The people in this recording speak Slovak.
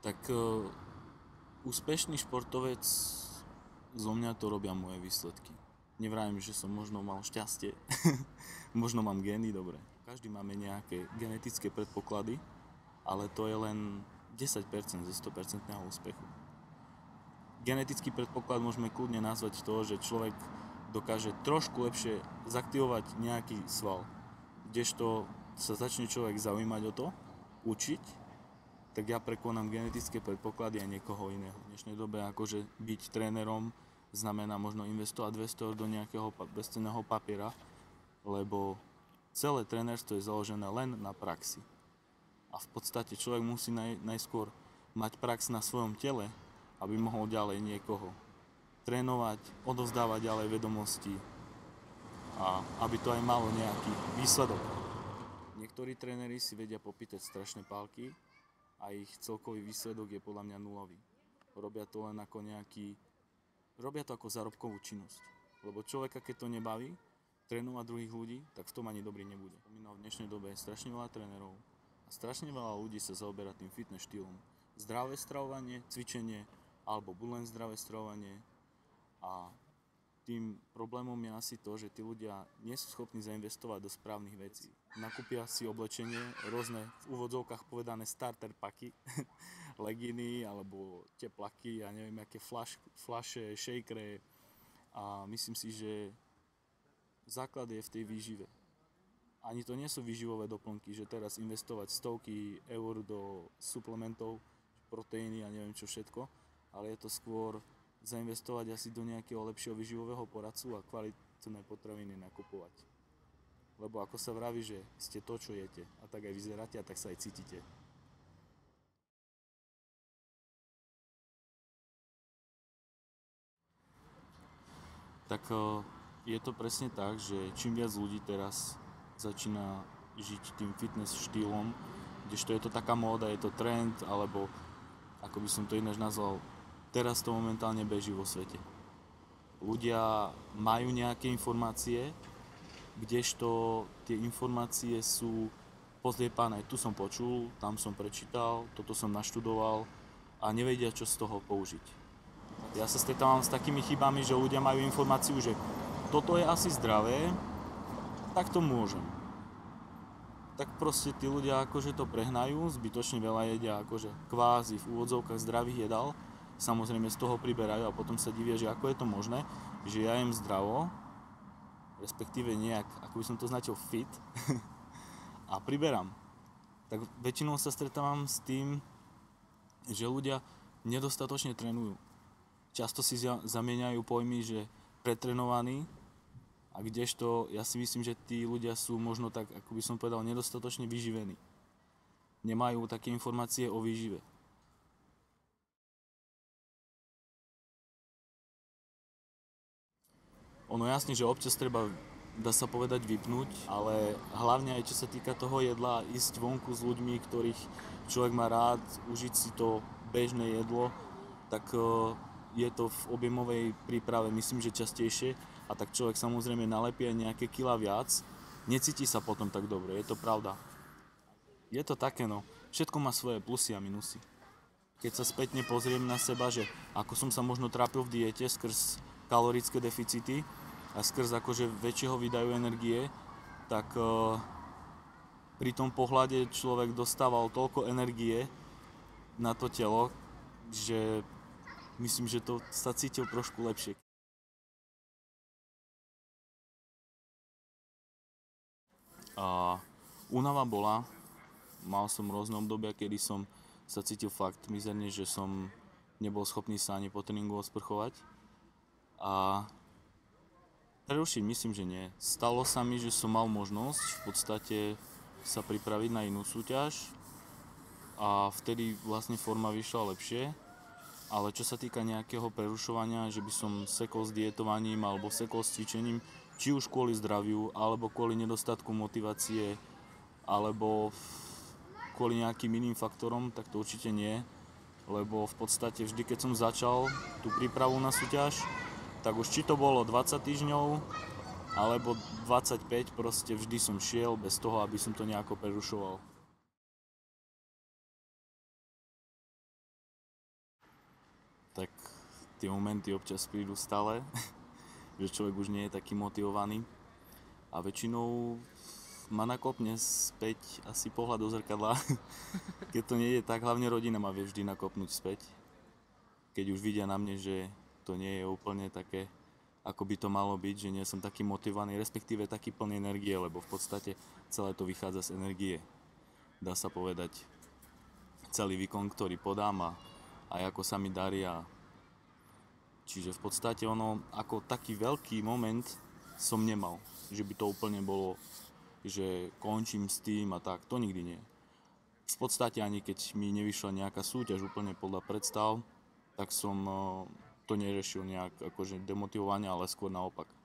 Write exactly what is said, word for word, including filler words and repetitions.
Tak uh, úspešný športovec, zo mňa to robia moje výsledky. Nevravím, že som možno mal šťastie, možno mám gény, dobre. Každý máme nejaké genetické predpoklady, ale to je len desať percent zo sto percent úspechu. Genetický predpoklad môžeme kľudne nazvať to, že človek dokáže trošku lepšie zaktivovať nejaký sval, kdežto sa začne človek zaujímať o to, učiť, tak ja prekonám genetické predpoklady aj niekoho iného. V dnešnej dobe akože byť trénerom znamená možno investovať dvesto eur do nejakého bezcenného papiera, lebo celé trénerstvo je založené len na praxi. A v podstate človek musí naj, najskôr mať prax na svojom tele, aby mohol ďalej niekoho trénovať, odovzdávať ďalej vedomosti a aby to aj malo nejaký výsledok. Niektorí tréneri si vedia popýtať strašné pálky a ich celkový výsledok je podľa mňa nulový. Robia to len ako nejaký, robia to ako zárobkovú činnosť. Lebo človeka, keď to nebaví, trénovať druhých ľudí, tak v tom ani dobrý nebude. V dnešnej dobe je strašne veľa trénerov a strašne veľa ľudí sa zaoberá tým fitness štýlom. Zdravé stravovanie, cvičenie, alebo buď len zdravé stravovanie. A tým problémom je asi to, že tí ľudia nie sú schopní zainvestovať do správnych vecí. Nakúpia si oblečenie, rôzne v úvodzovkách povedané starter packy, leginy alebo teplaky, ja neviem, aké flash, flashe, shakere. A myslím si, že základ je v tej výžive. Ani to nie sú výživové doplnky, že teraz investovať stovky eur do suplementov, proteíny a neviem čo všetko, ale je to skôr zainvestovať asi do nejakého lepšieho výživového poradcu a kvalitné potraviny nakupovať. Lebo ako sa vraví, že ste to, čo jete, a tak aj vyzeráte, a tak sa aj cítite. Tak je to presne tak, že čím viac ľudí teraz začína žiť tým fitness štýlom, kdežto je to taká móda, je to trend, alebo ako by som to ináč nazval, teraz to momentálne beží vo svete. Ľudia majú nejaké informácie, kdežto tie informácie sú pozliepané, tu som počul, tam som prečítal, toto som naštudoval a nevedia, čo z toho použiť. Ja sa stretávam s takými chybami, že ľudia majú informáciu, že toto je asi zdravé, tak to môžem. Tak proste tí ľudia akože to prehnajú, zbytočne veľa jedia akože kvázi v úvodzovkách zdravých jedál, samozrejme z toho priberajú a potom sa divia, že ako je to možné, že ja jem zdravo, respektíve nejak, ako by som to značil, fit a priberám. Tak väčšinou sa stretávam s tým, že ľudia nedostatočne trénujú. Často si zamieňajú pojmy, že pretrenovaní, a kdežto ja si myslím, že tí ľudia sú možno tak, ako by som povedal, nedostatočne vyživení. Nemajú také informácie o výžive. Ono jasne, že občas treba, dá sa povedať, vypnúť, ale hlavne aj čo sa týka toho jedla, ísť vonku s ľuďmi, ktorých človek má rád, užiť si to bežné jedlo, tak je to v objemovej príprave, myslím, že častejšie, a tak človek samozrejme nalepí aj nejaké kila viac, necíti sa potom tak dobre, je to pravda. Je to také, no, všetko má svoje plusy a minusy. Keď sa spätne pozriem na seba, že ako som sa možno trápil v diete skrz kalorické deficity a skrz akože väčšieho výdaju energie, tak uh, pri tom pohľade človek dostával toľko energie na to telo, že myslím, že to sa cítil trošku lepšie. A únava bola, mal som rôzne obdobia, kedy som sa cítil fakt mizerne, že som nebol schopný sa ani po tréningu osprchovať. A prerušiť myslím, že nie. Stalo sa mi, že som mal možnosť v podstate sa pripraviť na inú súťaž a vtedy vlastne forma vyšla lepšie. Ale čo sa týka nejakého prerušovania, že by som sekol s dietovaním alebo sekol s cvičením, či už kvôli zdraviu, alebo kvôli nedostatku motivácie, alebo kvôli nejakým iným faktorom, tak to určite nie. Lebo v podstate vždy, keď som začal tú prípravu na súťaž, tak už či to bolo dvadsať týždňov, alebo dvadsaťpäť, proste vždy som šiel bez toho, aby som to nejako prerušoval. tie momenty občas prídu stále, že človek už nie je taký motivovaný a väčšinou ma nakopne späť asi pohľad do zrkadla. Keď to nie je tak, hlavne rodina ma vie vždy nakopnúť späť. Keď už vidia na mne, že to nie je úplne také, ako by to malo byť, že nie som taký motivovaný, respektíve taký plný energie, lebo v podstate celé to vychádza z energie. Dá sa povedať, celý výkon, ktorý podám a aj ako sa mi darí. A čiže v podstate ono, ako taký veľký moment som nemal, že by to úplne bolo, že končím s tým a tak, to nikdy nie. V podstate ani keď mi nevyšla nejaká súťaž úplne podľa predstav, tak som to neriešil nejak akože demotivovanie, ale skôr naopak.